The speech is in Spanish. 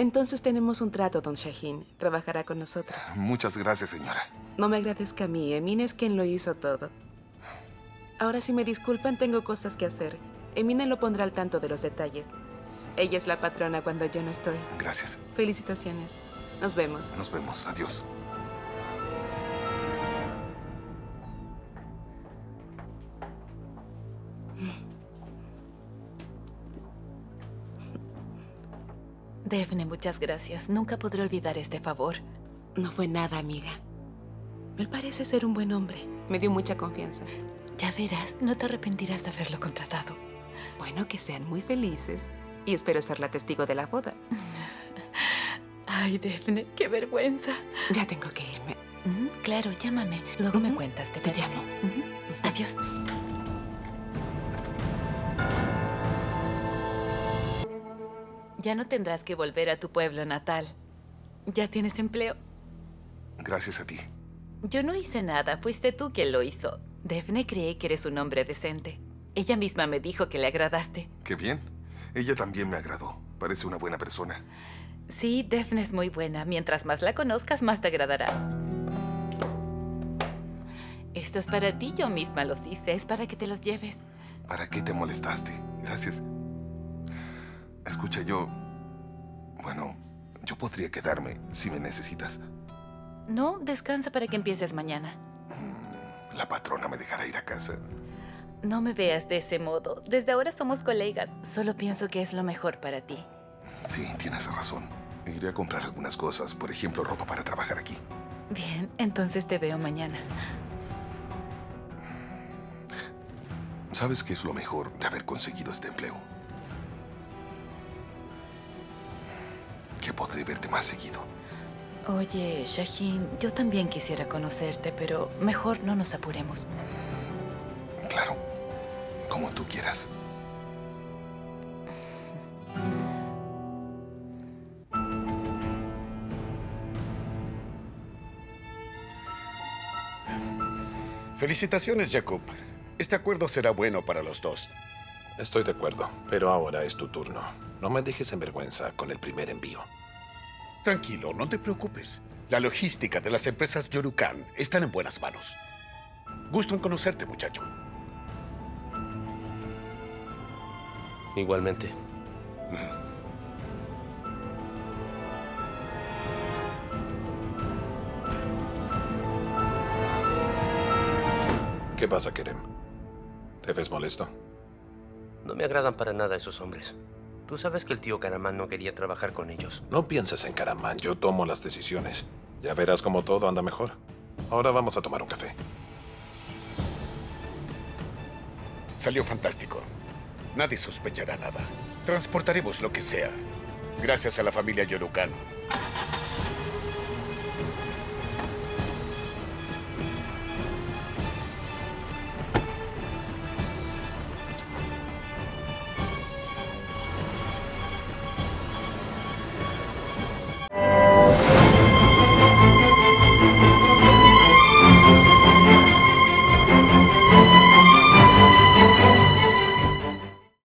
Entonces tenemos un trato, don Shaheen. Trabajará con nosotros. Muchas gracias, señora. No me agradezca a mí. Emine es quien lo hizo todo. Ahora, si me disculpan, tengo cosas que hacer. Emine lo pondrá al tanto de los detalles. Ella es la patrona cuando yo no estoy. Gracias. Felicitaciones. Nos vemos. Nos vemos. Adiós. Daphne, muchas gracias. Nunca podré olvidar este favor. No fue nada, amiga. Él parece ser un buen hombre. Me dio mucha confianza. Ya verás, no te arrepentirás de haberlo contratado. Bueno, que sean muy felices. Y espero ser la testigo de la boda. Ay, Daphne, qué vergüenza. Ya tengo que irme. Claro, llámame. Luego me cuentas, ¿te parece? llamo. Adiós. Ya no tendrás que volver a tu pueblo natal. ¿Ya tienes empleo? Gracias a ti. Yo no hice nada, fuiste tú quien lo hizo. Daphne cree que eres un hombre decente. Ella misma me dijo que le agradaste. Qué bien. Ella también me agradó. Parece una buena persona. Sí, Daphne es muy buena. Mientras más la conozcas, más te agradará. Esto es para ti, yo misma los hice. Es para que te los lleves. ¿Para qué te molestaste? Gracias. Escucha, bueno, yo podría quedarme si me necesitas. No, descansa para que empieces mañana. La patrona me dejará ir a casa. No me veas de ese modo. Desde ahora somos colegas. Solo pienso que es lo mejor para ti. Sí, tienes razón. Iré a comprar algunas cosas, por ejemplo, ropa para trabajar aquí. Bien, entonces te veo mañana. ¿Sabes qué es lo mejor de haber conseguido este empleo? Que podré verte más seguido. Oye, Shaheen, yo también quisiera conocerte, pero mejor no nos apuremos. Claro, como tú quieras. Felicitaciones, Jacob. Este acuerdo será bueno para los dos. Estoy de acuerdo, pero ahora es tu turno. No me dejes en vergüenza con el primer envío. Tranquilo, no te preocupes. La logística de las empresas Yorukan están en buenas manos. Gusto en conocerte, muchacho. Igualmente. ¿Qué pasa, Kerem? ¿Te ves molesto? No me agradan para nada esos hombres. Tú sabes que el tío Karaman no quería trabajar con ellos. No pienses en Karaman, yo tomo las decisiones. Ya verás cómo todo anda mejor. Ahora vamos a tomar un café. Salió fantástico. Nadie sospechará nada. Transportaremos lo que sea. Gracias a la familia Yorukan.